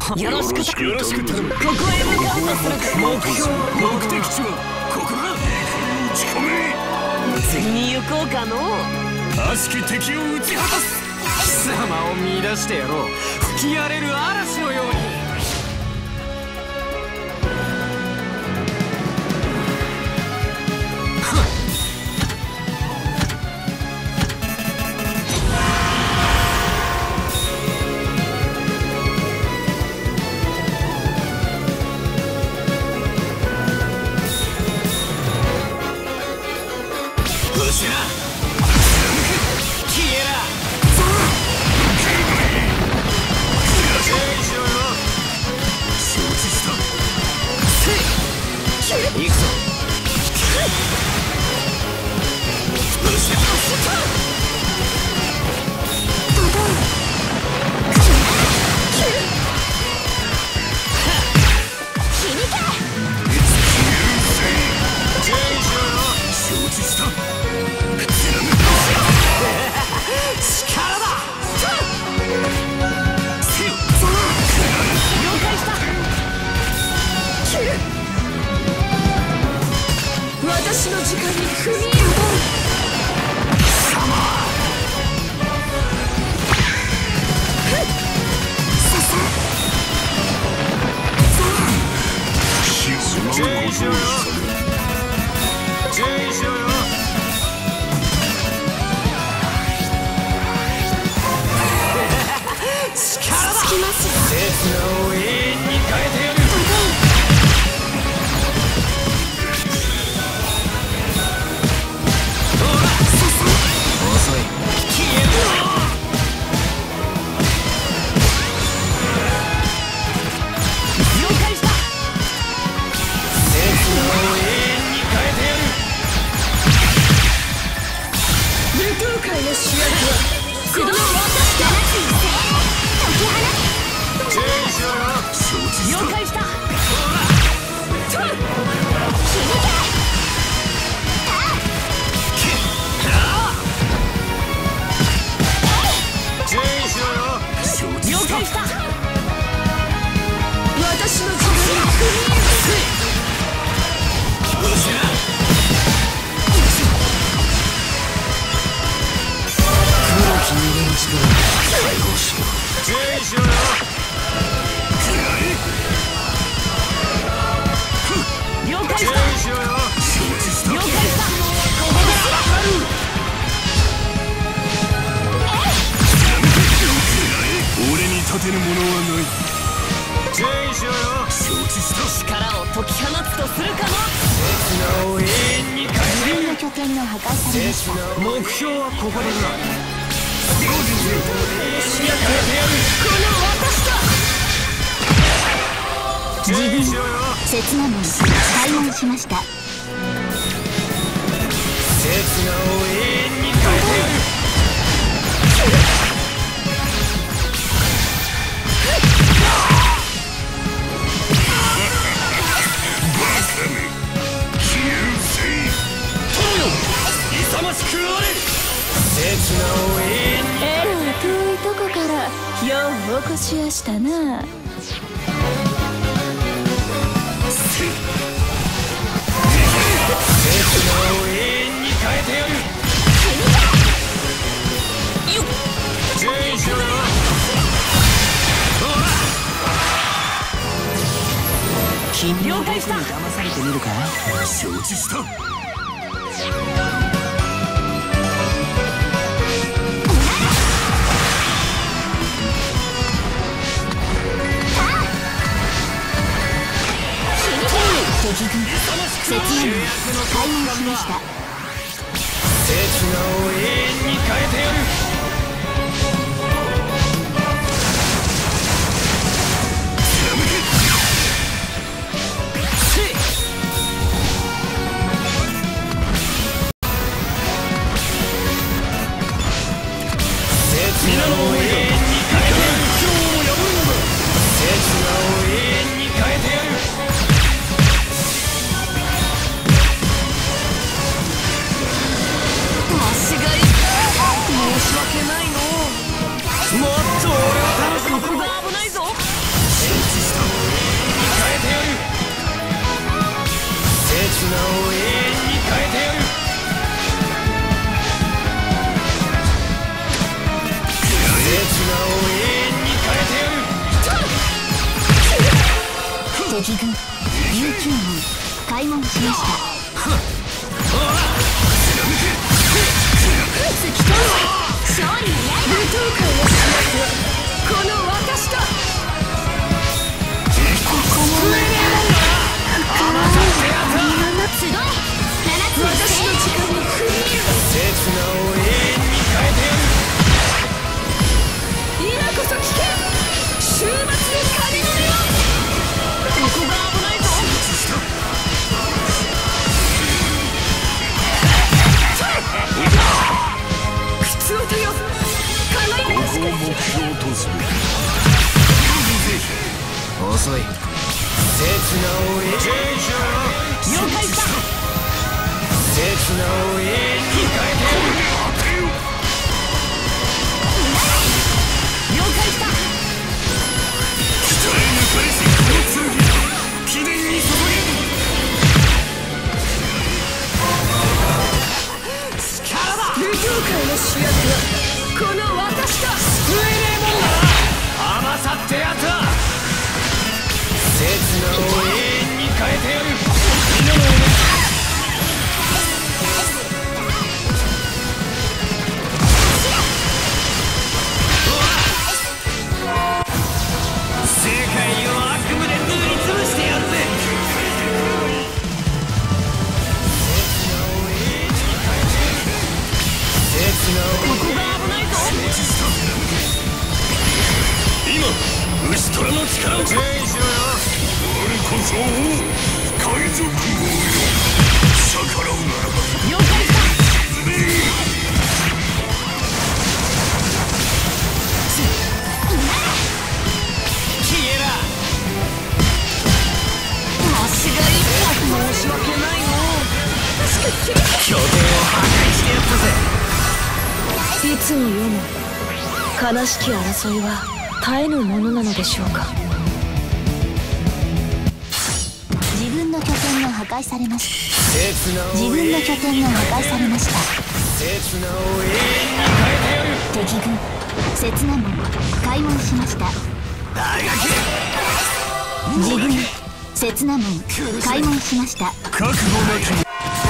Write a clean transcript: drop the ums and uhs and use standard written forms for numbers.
よろしく頼む。ここへ向かうとするか。目的地はここだ。打ち込め。次に行こうかの。悪しき敵を打ち果たす。貴様を見出してやろう。吹き荒れる嵐のように。私の時間に踏み入る。立てるものはない。注意しろよ。承知した。力を解き放つとするかも。刹那を永遠に変える。自分の拠点が破壊されました。目標はここでな。用心する。視野変えてやる。この私と。自分刹那門開門しました。刹那を永遠に変えてやる。えらい遠いとこからようお越しやしたな。君の僕に騙されてみるかい。承知した。敵軍刹那門開門しました。刹那を永遠に変えてやる。 を永遠に変えてやる。刹那を永遠に変えてやる。 敵軍琉球門開門しました。勝利の刃。舞踏会の主役はこの私だ。ここもまた集い7つの私の力に踏み入る。 刹那を永遠に変えてやる。 今こそ聞け終末の鐘のよ。ここが危ないぞ。靴音よ輝かしく。 ここを目標とする。 遅い。刹那を永遠に変えてやる。 了解した。 刹那を永遠に変えてやる。 了解した。 鍛え抜かれしこの剣秘伝に注げ。 力だ。 舞踏会の主役はこの私だ。 救えねえもんだな。甘さってやつは。刹那を永遠に変えてやる。みんなの思い。世界を悪夢で塗りつぶしてやるぜ。 ここが危ないぞ。 今ウシトラの力を注意しろよ。 我こそ王海賊王よ。逆らうならば了解した。 消えら。 足が痛い。申し訳ないの。 拠点を破壊してやったぜ。 いつの世も悲しき争いは絶えぬものなのでしょうか。自分の拠点が破壊されました。自分の拠点が破壊されました。 刹那を永遠に変えてやる。 敵軍刹那門開門しました。自軍刹那門開門しました。 覚悟なき